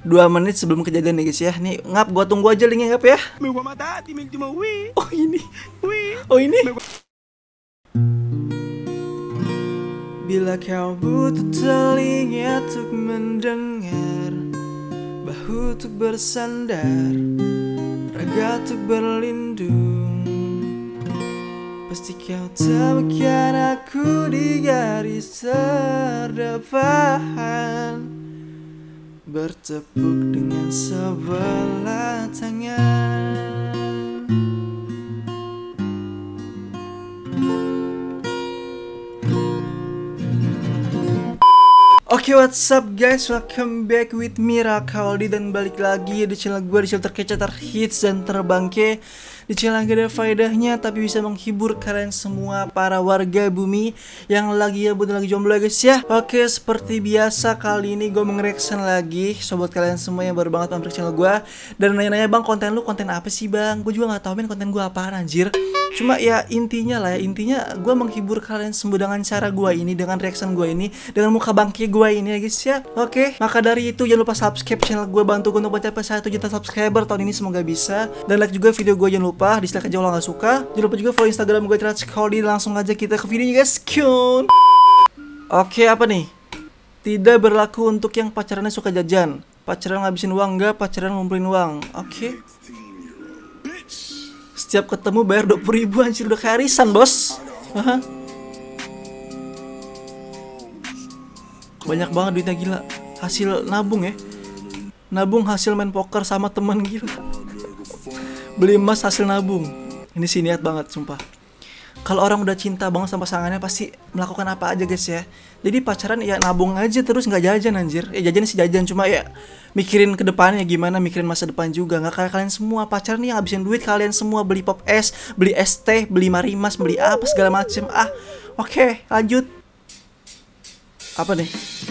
2 menit sebelum kejadian nih guys ya. Nih ngap, gua tunggu aja linknya ngap ya. Oh ini. Oh ini. Bila kau butuh telinga untuk mendengar, bahu untuk bersandar, raga untuk berlindung, pasti kau temukan aku di garis terdepan, bertepuk dengan sebelah tangan. Oke, what's up guys, welcome back with me Rakaldi, dan balik lagi di channel gue, di channel terkece, terhits, dan terbangke. Di channel yang gak ada faedahnya tapi bisa menghibur kalian semua para warga bumi yang lagi ya lagi jomblo guys ya. Oke, seperti biasa kali ini gue nge-reaction lagi sobat kalian semua yang baru banget mampir channel gue dan nanya-nanya, bang konten lu konten apa sih bang? Gue juga gak tau men konten gue apaan anjir. Cuma ya intinya gue menghibur kalian semua dengan cara gue ini, dengan reaction gue ini, dengan muka bangke gue ini ya guys ya. Oke, maka dari itu jangan lupa subscribe channel gue, bantu gue untuk mencapai 1 juta subscriber tahun ini, semoga bisa. Dan like juga video gue, jangan lupa dislike aja kalau nggak suka. Jangan lupa juga follow Instagram gue @Rakaldi. Langsung aja kita ke videonya guys. Kyun. Oke, apa nih? Tidak berlaku untuk yang pacarannya suka jajan. Pacaran ngabisin uang enggak, pacaran ngumpulin uang. Oke. Setiap ketemu bayar 20.000 anjir, udah kayak arisan bos. Aha. Banyak banget duitnya, gila. Hasil nabung ya. Nabung hasil main poker sama temen, gila. Beli emas hasil nabung. Ini sih niat banget sumpah. Kalau orang udah cinta banget sama pasangannya pasti melakukan apa aja guys ya. Jadi pacaran ya nabung aja terus, nggak jajan anjir. Ya jajan sih jajan, cuma ya mikirin ke depannya gimana, mikirin masa depan juga. Nggak kayak kalian semua pacaran nih ngabisin duit kalian semua, beli pop es, beli es teh, beli marimas, beli apa segala macem. Oke, lanjut. Apa nih?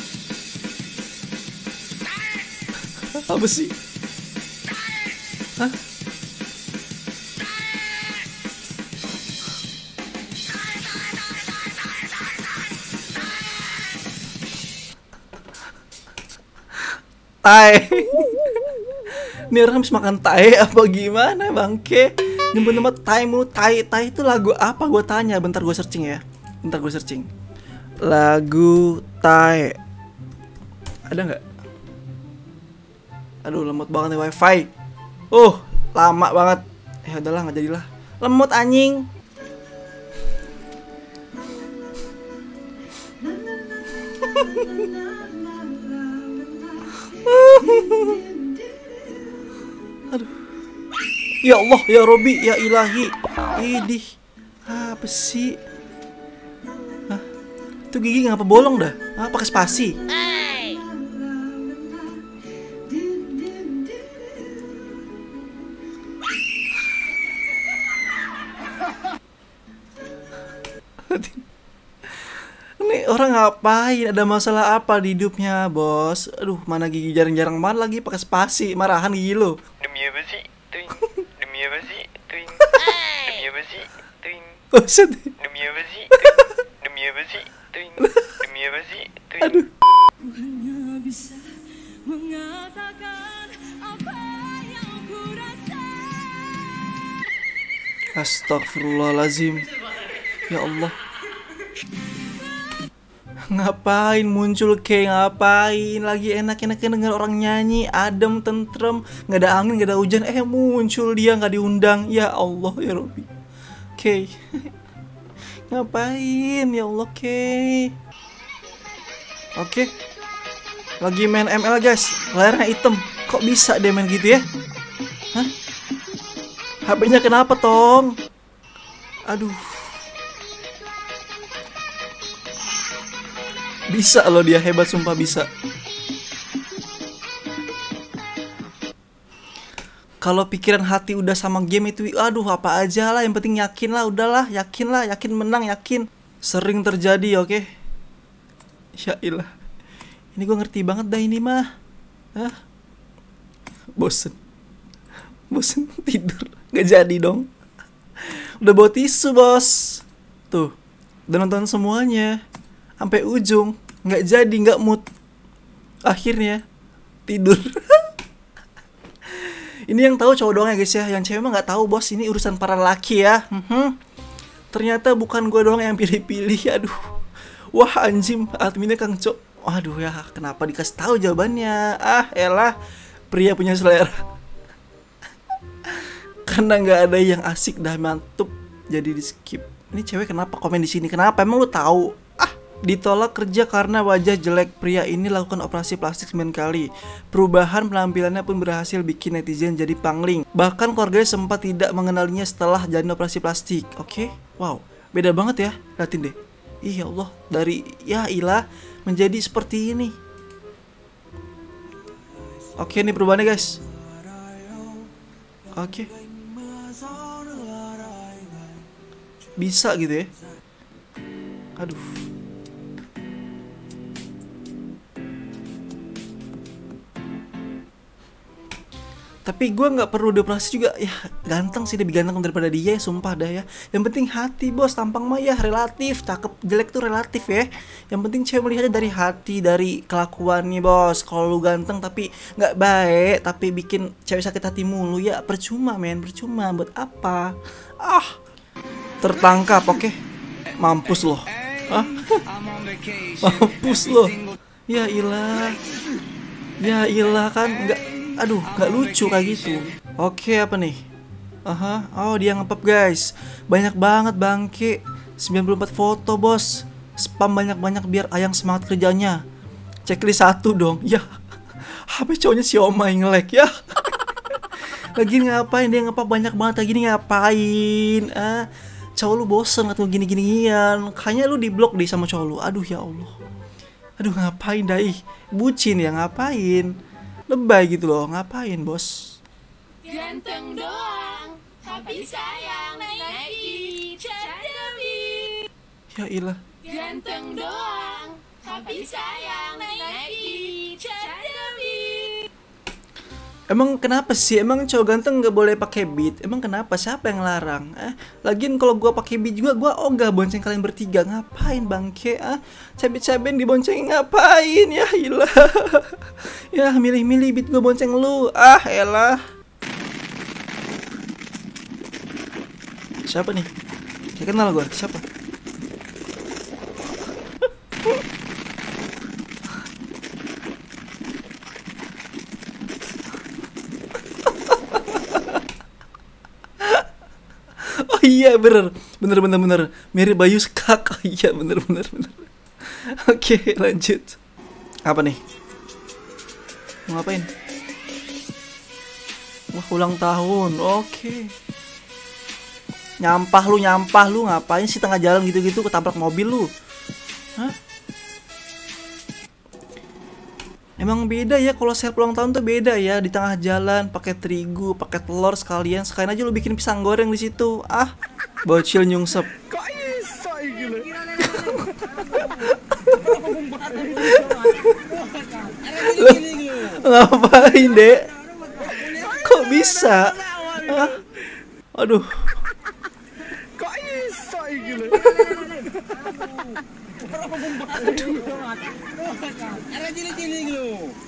Apa sih? Hah? Tai. Ini orang habis makan tai apa gimana bangke? Nyebut nama tai mulu. Tai itu lagu apa? Gue tanya. Bentar gue searching ya. Bentar gue searching. Lagu tai ada nggak? Aduh, lemot banget nih wifi. Lama banget. Udahlah, nggak jadilah. Lemot anjing. Aduh. Ya Allah, ya Robi, ya Ilahi. Idih. Apa sih? Hah? Itu gigi ngapa bolong dah? Pakai spasi. Ini orang ngapain? Ada masalah apa di hidupnya, bos? Aduh, mana gigi jarang-jarang banget lagi pakai spasi. Marahan gigi lo. Demi apa sih? Twing. Demi apa sih? Twing. Demi apa sih? Twing. Buset. Demi apa sih? Demi apa sih? Twing. Demi apa sih? Twing. Aduh. Hanya bisa mengatakan apa yang ku rasa. Astagfirullahalazim. Ya Allah. Ngapain muncul kayak ngapain? Lagi enak-enaknya denger orang nyanyi, adem, tentrem, nggak ada angin, nggak ada hujan, muncul dia nggak diundang. Ya Allah ya Robbi. Oke. Ngapain ya Allah, Oke. Lagi main ML guys, layarnya hitam. Kok bisa dia main gitu ya? Hah? HP-nya kenapa tong? Aduh. Bisa loh dia, hebat sumpah bisa. Kalau pikiran hati udah sama game itu, aduh apa aja lah, yang penting yakin lah, udahlah, yakin lah, yakin menang, yakin. Sering terjadi, oke? Ya ilah. Ini gue ngerti banget dah ini mah. Hah? Bosen tidur, nggak jadi dong. Udah bawa tisu bos. Tuh, udah nonton semuanya sampai ujung, nggak jadi, nggak mood. Akhirnya tidur. Ini yang tahu cowok doang ya guys ya. Yang cewek mah nggak tahu bos. Ini urusan para laki ya. Ternyata bukan gue doang yang pilih-pilih. Aduh. Wah anjim, adminnya Kang Cok. Waduh ya, kenapa dikasih tahu jawabannya? Ah, elah, pria punya selera. Karena nggak ada yang asik dah mantep, jadi di skip. Ini cewek kenapa komen di sini? Kenapa? Emang lu tahu? Ah, ditolak kerja karena wajah jelek. Pria ini lakukan operasi plastik 9 kali. Perubahan penampilannya pun berhasil bikin netizen jadi pangling. Bahkan keluarganya sempat tidak mengenalinya setelah jalani operasi plastik. Oke, wow, beda banget ya. Liatin deh. Ih ya Allah, dari ya ilah menjadi seperti ini. Oke, ini perubahannya guys. Oke. Bisa gitu ya. Aduh. Tapi gue nggak perlu dioperasi juga. Ya ganteng sih, lebih ganteng daripada dia ya, sumpah dah ya. Yang penting hati bos, tampang mah ya relatif. Cakep jelek tuh relatif ya. Yang penting cewek melihatnya dari hati, dari kelakuannya bos. Kalau lu ganteng tapi nggak baik, tapi bikin cewek sakit hati mulu ya percuma men, percuma. Buat apa? Ah, tertangkap. Oke. Mampus loh. Ah, mampus loh. Ya ilah. Ya ilah kan nggak. Aduh, gak lucu kayak gitu. Oke, apa nih? Aha, oh dia ngepap guys. Banyak banget bangke. 94 foto bos. Spam banyak-banyak biar Ayang semangat kerjanya. Checklist 1 dong. Ya, HP cowoknya si Omai nge-lag ya. Lagi ngapain dia ngepap banyak banget lagi nih, ngapain? Ah, cowok lu bosen atau gini-ginian. Kayaknya lu diblok deh sama cowok lu. Aduh ya Allah. Aduh ngapain dai? Bucin ya ngapain? Lebay gitu loh, ngapain bos? Ganteng doang, tapi sayang Nike Cademi. Ya ilah. Ganteng doang, tapi sayang Nike Cademi. Emang kenapa sih? Emang cowok ganteng nggak boleh pakai beat? Emang kenapa? Siapa yang larang? Lagian kalau gua pakai beat juga gua ogah bonceng kalian bertiga. Ngapain bangke? Cabe-caben dibonceng ngapain? Ya ilah. Ya milih-milih beat gua bonceng lu. Ah elah. Siapa nih? Kayak kenal gua. Siapa? Oh iya bener mirip Bayu Skak. Oh iya bener. Oke lanjut. Apa nih? Mau ngapain? Wah ulang tahun. Oke. Nyampah lu ngapain sih tengah jalan gitu-gitu ketabrak mobil lu? Hah? Emang beda ya kalau share ulang tahun tuh beda ya, di tengah jalan pakai terigu, pakai telur sekalian aja lu bikin pisang goreng di situ. Ah, bocil nyungsep. Kok iso iki lho? Ngapain, Dek? Kok bisa? Ah, aduh. Kok iso iki lho? Ada cilik-cilik lho.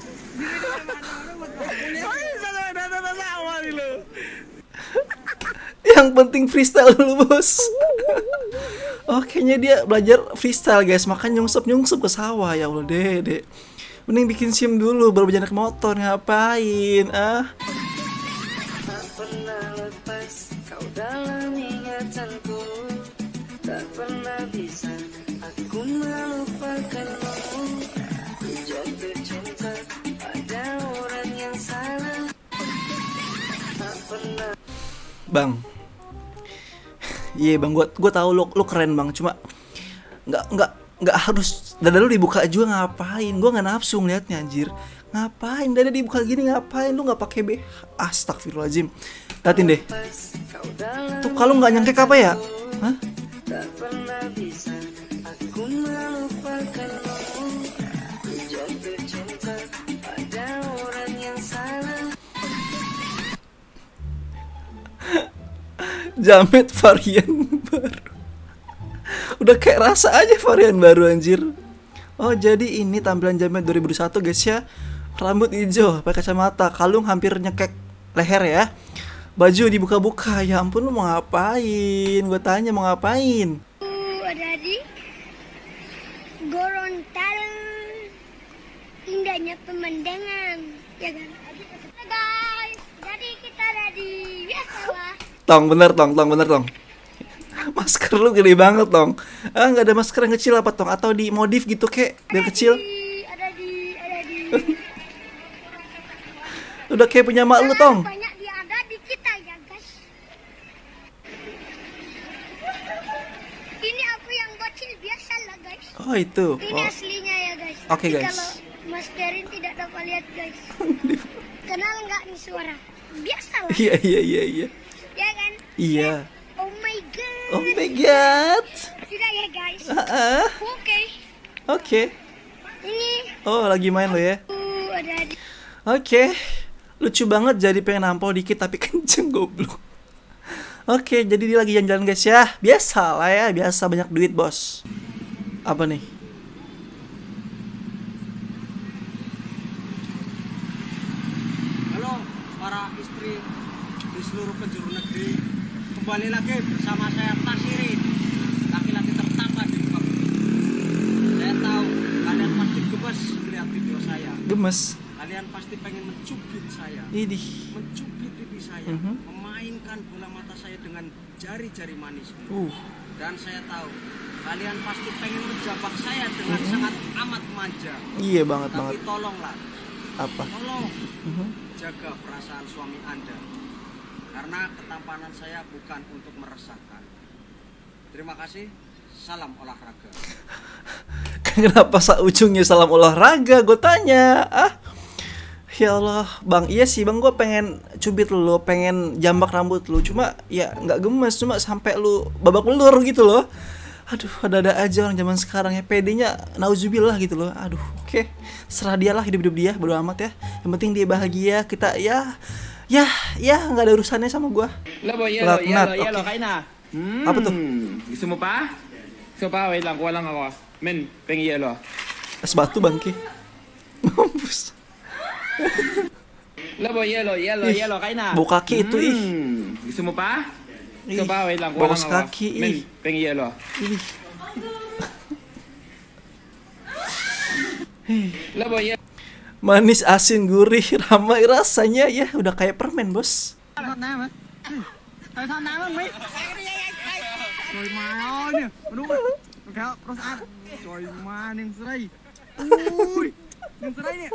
Yang penting freestyle dulu bos. Oh kayaknya dia belajar freestyle guys, makanya nyungsep ke sawah. Ya Allah deh. Mending bikin SIM dulu baru belajar naik motor. Ngapain ah? Tak pernah lepas kau dalam ingatanku, tak pernah bisa aku melupakanmu. Ku jatuh cinta pada orang yang salah. Tak pernah. Bang, iya bang, gua tahu lu keren bang, cuma nggak harus dada lu dibuka juga. Ngapain? Gua nggak nafsu ngeliatnya anjir. Ngapain dada dibuka gini? Ngapain lu nggak pakai BH? Astagfirullahaladzim. Liatin deh. Tuh kalau nggak nyangkek apa ya? Hah? Tak pernah bisa aku melupakanmu. Ku jatuh cinta pada orang yang salah. Jamet varian baru. Udah kayak rasa aja varian baru anjir. Oh jadi ini tampilan Jamet 2001 guys ya. Rambut hijau, pakai kacamata, kalung hampir nyekek leher ya. Baju dibuka-buka. Ya ampun, lu mau ngapain? Gue tanya mau ngapain? Ada di Gorontalo, indahnya pemandangan, ya kan? Nah, guys, jadi kita ada di biasalah. Tong, bener tong. Masker lu gede banget tong. Nggak ada masker yang kecil apa tong? Atau di modif gitu kek biar kecil? Ada di. Udah kayak punya mak lu tong. Banyak ada di kita ya guys. Ini aku yang bocil biasa lah guys. Oh itu. Ini aslinya ya guys. Oke, Tapi guys. Kalau Mas Perin tidak dapat lihat guys. Kenal nggak nih suara? Biasa lah. Iya. Ya kan? Iya. Oh my god. Oh my god. Sudah ya guys. Oke. Oke. Ini Oh lagi main lo ya. ada di. Oke. Lucu banget jadi pengen nampol dikit tapi kenceng goblok. Oke, jadi dia lagi jalan-jalan guys ya. Biasa lah ya, biasa banyak duit bos. Apa nih? Halo para istri di seluruh penjuru negeri, kembali lagi bersama saya Tasirin, laki-laki tertampan di muka bumi. Saya tahu kalian pasti gemes melihat video saya. Gemes. Kalian pasti pengen mencubit saya, Idih. mencubit pipi saya, memainkan bola mata saya dengan jari-jari manis. Dan saya tahu kalian pasti pengen menjabak saya dengan sangat amat manja. Iya banget. Tapi tolonglah, Apa? tolong jaga perasaan suami Anda, karena ketampanan saya bukan untuk meresahkan. Terima kasih. Salam olahraga. Kenapa ujungnya salam olahraga? Gue tanya. Ya Allah, bang, iya sih bang, gue pengen cubit lu, pengen jambak rambut lu, cuma ya nggak gemes, cuma sampai lu babak belur gitu loh. Aduh, ada aja orang zaman sekarang ya, pedenya nauzubillah gitu loh. Aduh, oke, serah dia lah, hidup dia, bodo amat ya. Yang penting dia bahagia, kita ya nggak ada urusannya sama gue. Labo, Laknat, yellow, oke. kain na. Apa tuh? Gusto mo pa? Gusto pa? Wait lang, kuha lang ako. Men, pengi yellow. Es batu bangke. Mampus. Labo, yellow, kain na. Bau kaki itu ih. Gusto mo pa? Ih, Gusto pa? Wait lang, kuha bagus lang ako. kaki, Men, ih. pengi yellow. Labo, yellow. Manis, asin, gurih, ramai rasanya ya udah kayak permen bos. Trời má ơi nè, đúng rồi. Kéo, prosat. Trời má, neng serai. Ui, neng serai nè.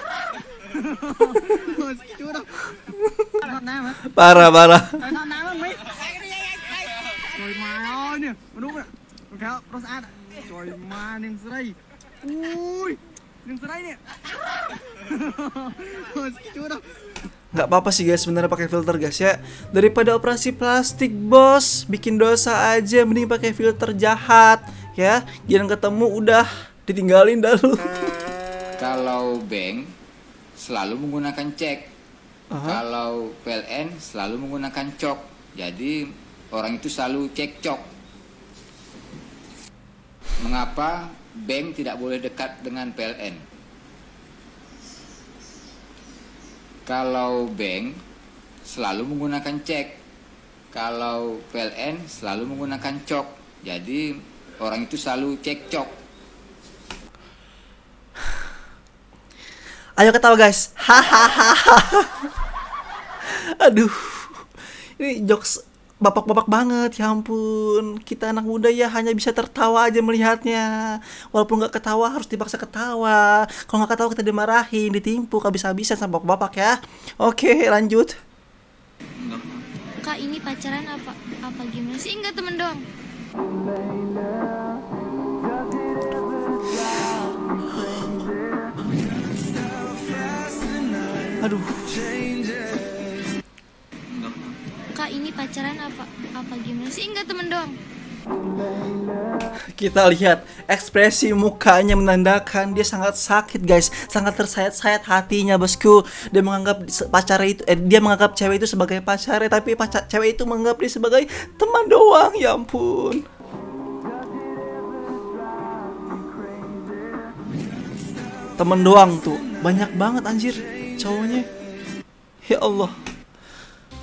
Chú đâu. Parah. Trời má ơi nè, đúng rồi. Kéo, prosat. Trời má, neng serai. Ui, neng serai nè. Chú đâu. Nggak apa-apa sih guys sebenarnya pakai filter guys ya, daripada operasi plastik bos bikin dosa aja, mending pakai filter jahat ya, jangan ketemu udah ditinggalin dah lu. Kalau bank selalu menggunakan cek, kalau PLN selalu menggunakan cok, jadi orang itu selalu cekcok. Mengapa bank tidak boleh dekat dengan PLN? Kalau bank selalu menggunakan cek, kalau PLN selalu menggunakan cok, jadi orang itu selalu cekcok. Ayo ketawa guys. Hahaha. Aduh, ini jokes bapak-bapak banget, ya ampun. Kita anak muda ya hanya bisa tertawa aja melihatnya. Walaupun nggak ketawa harus dipaksa ketawa. Kalau nggak ketawa kita dimarahin, ditimpuk habis-habisan sama bapak-bapak ya. Oke, lanjut. Kak, ini pacaran apa gimana sih? Enggak, temen doang. Aduh. Kak, ini pacaran apa gimana sih? Enggak, temen doang. Kita lihat ekspresi mukanya menandakan dia sangat sakit guys, sangat tersayat-sayat hatinya bosku. Dia menganggap pacarnya itu dia menganggap cewek itu sebagai pacarnya, tapi cewek itu menganggap dia sebagai teman doang. Ya ampun. Temen doang tuh banyak banget anjir cowoknya. Ya Allah.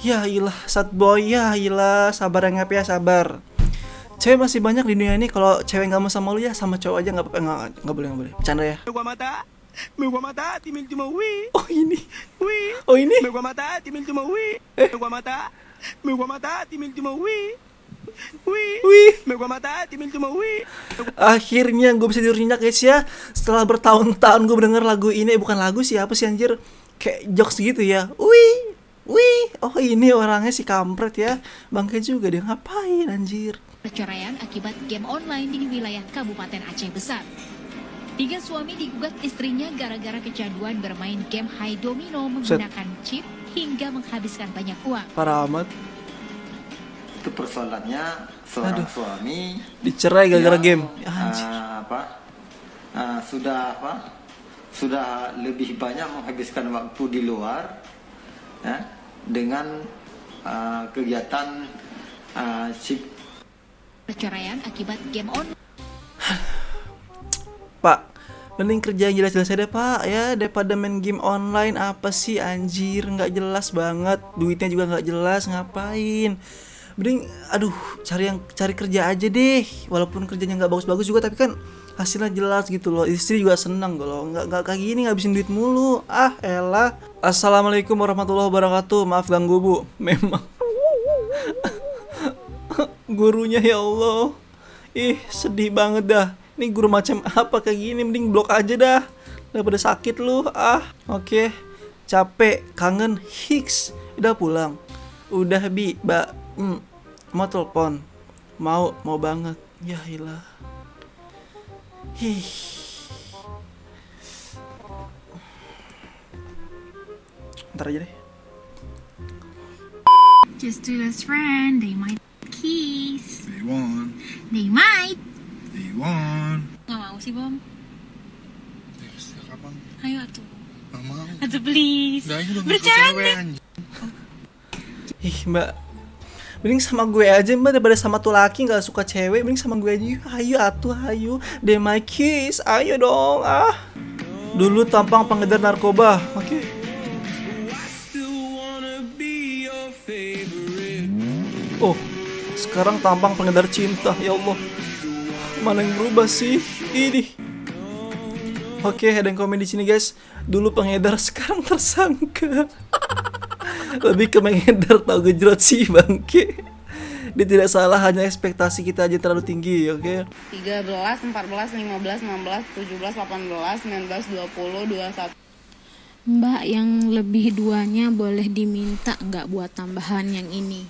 Ya ilah, sad boy, ya ilah, sabar ya ngap ya, sabar. Cewek masih banyak di dunia ini. Kalau cewek nggak mau sama lu ya sama cowok aja nggak apa-apa, nggak boleh. Bercanda ya. Oh ini. Oh ini. Akhirnya gue bisa tidur nyenyak guys ya. Setelah bertahun-tahun gue mendengar lagu ini. Bukan lagu sih, apa sih anjir, kayak jokes gitu ya. Wih, oh ini orangnya si kampret ya. Bangke juga dia, ngapain anjir. Perceraian akibat game online di wilayah Kabupaten Aceh Besar. 3 suami digugat istrinya gara-gara kecanduan bermain game high domino menggunakan chip hingga menghabiskan banyak uang. Parah amat. Itu persoalannya seorang suami dicerai gara-gara game. Sudah lebih banyak menghabiskan waktu di luar ya, dengan kegiatan chip. Perceraian akibat game online. Pak, mending kerja yang jelas-jelas aja Pak ya, daripada main game online. Apa sih anjir, nggak jelas banget, duitnya juga nggak jelas, ngapain. Mending cari kerja aja deh, walaupun kerjanya nggak bagus-bagus juga, tapi kan hasilnya jelas gitu loh. Istri juga senang loh, nggak kayak gini ngabisin duit mulu. Elah. Assalamualaikum warahmatullahi wabarakatuh. Maaf ganggu Bu. Memang gurunya ya Allah, sedih banget dah. Ini guru macam apa kayak gini, mending blok aja dah daripada sakit lu. Oke. Capek, kangen, hiks. Udah pulang. Udah Bi, Mbak. Mau telepon. Mau banget. Ya ilah. Ntar aja deh. Just two best friend, they might kiss. They might. Nggak mau sih Bom. Kapan? Ayo atuh. Nggak mau. Atuh please. Bercanda. Mbak, mending sama gue aja Mbak, daripada sama tuh laki nggak suka cewek. Mending sama gue aja. Ayo atuh, ayo. They my kiss, ayo dong. Dulu tampang pengedar narkoba. Oke. Oh, sekarang tampang pengedar cinta. Ya Allah, mana yang berubah sih ini? Oke, ada yang komen di sini guys. Dulu pengedar, sekarang tersangka. Lebih ke mengedar tahu gejrot sih bangke. Dia tidak salah, hanya ekspektasi kita aja terlalu tinggi. Oke. 13, 14, 15, 16, 17, 18, 19, 20, 21. Mbak, yang lebih duanya boleh diminta nggak buat tambahan yang ini?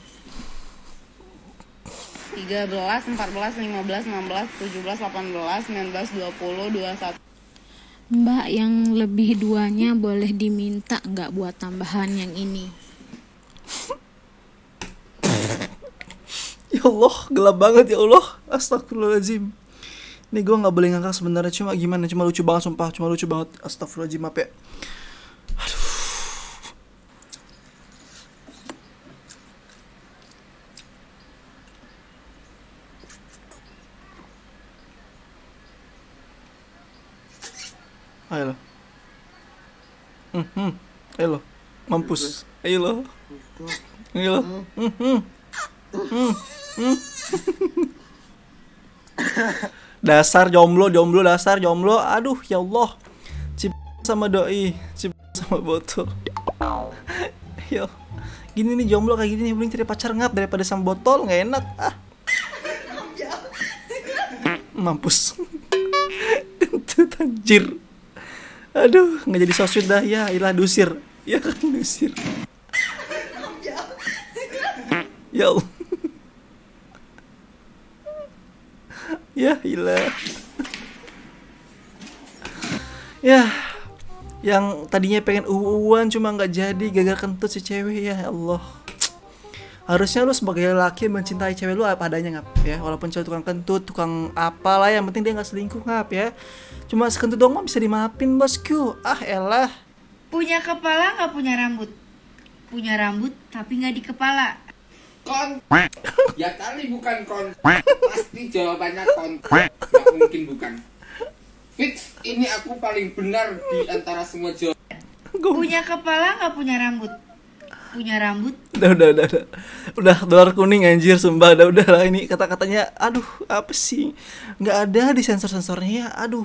13, 14, 15, 16, 17, 18, 19, 20, 21. Mbak, yang lebih duanya boleh diminta nggak buat tambahan yang ini? Ya Allah, gelap banget ya Allah. Astagfirullahaladzim. Ini gue gak boleh ngangkat sebenarnya. Cuma gimana, cuma lucu banget sumpah. Cuma lucu banget. Astagfirullahaladzim, apa ya. Aduh. Ayo lo. Ayo lo. Mampus. Ayo lo. Ayo lo. Dasar jomblo, dasar jomblo. Aduh ya Allah. Cip sama doi, cip sama botol. Yo. Gini nih jomblo kayak gini nih, mending cari pacar ngap daripada sama botol, nggak enak. Mampus. Kentut anjir. Aduh, nggak jadi sosmed dah ya, ilah dusir. Ya kan dusir. Ya Allah. Ya ilah. Ya, yang tadinya pengen uwan cuma nggak jadi gagal kentut si cewek. Ya Allah. Harusnya lu sebagai laki mencintai cewek lu apa adanya ngap ya. Walaupun cewek tukang kentut, tukang apalah, yang penting dia nggak selingkuh ngap ya. Cuma sekentut doang mah bisa dimaafin bosku. Elah. Punya kepala nggak punya rambut. Punya rambut tapi nggak di kepala. Ya kali bukan pasti jawabannya nggak mungkin bukan. Fix, ini aku paling benar di antara semua jawaban. Punya kepala nggak punya rambut. punya rambut. Udah dolar kuning anjir, sumpah. Udah lah ini kata-katanya. Aduh, apa sih? Nggak ada di sensor-sensornya ya. Aduh.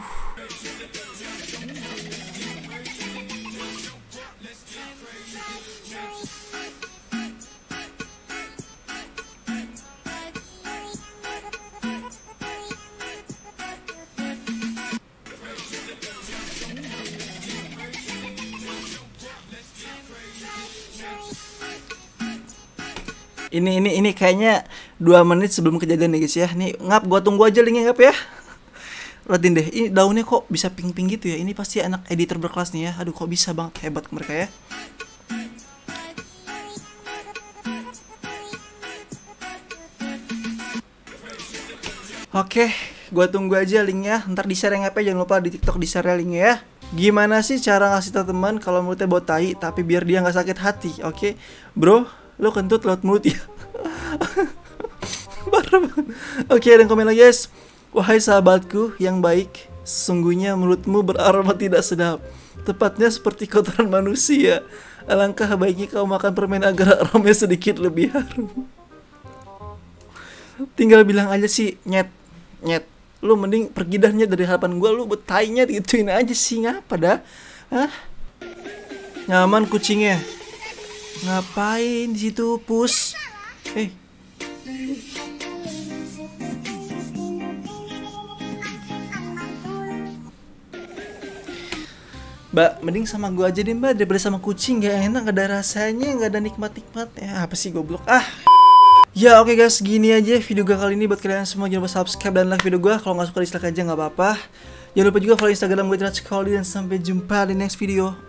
Ini kayaknya 2 menit sebelum kejadian nih guys ya. Nih Ngap, gua tunggu aja linknya Ngap ya. Liatin deh, ini daunnya kok bisa pink-pink gitu ya. Ini pasti anak editor berkelas nih ya. Aduh, kok bisa banget, hebat mereka ya. Oke, gua tunggu aja linknya. Ntar di-share Ngap ya, jangan lupa di TikTok di-share linknya ya. Gimana sih cara ngasih tau teman kalau mulutnya bau tai tapi biar dia nggak sakit hati? Oke, bro, lo kentut lewat mulut ya. Parah banget. Oke, dan komen lagi guys. Wahai sahabatku yang baik, sesungguhnya mulutmu beraroma tidak sedap, tepatnya seperti kotoran manusia. Alangkah baiknya kau makan permen agar aromanya sedikit lebih harum. Tinggal bilang aja sih, nyet. Lu mending pergi dah nyet dari hadapan gua, lu betainya gituin aja sih, ngapa dah? Hah? Nyaman kucingnya. Ngapain di situ, Pus? Mbak, mending sama gua aja deh mbak, daripada sama kucing. Gak enak, gak ada rasanya, gak ada nikmat-nikmat. Ya apa sih goblok. Ya oke guys, gini aja video gue kali ini. Buat kalian semua jangan lupa subscribe dan like video gue. Kalau gak suka dislike aja gak apa-apa. Jangan lupa juga follow Instagram gue @Rachkoldi. Dan sampai jumpa di next video.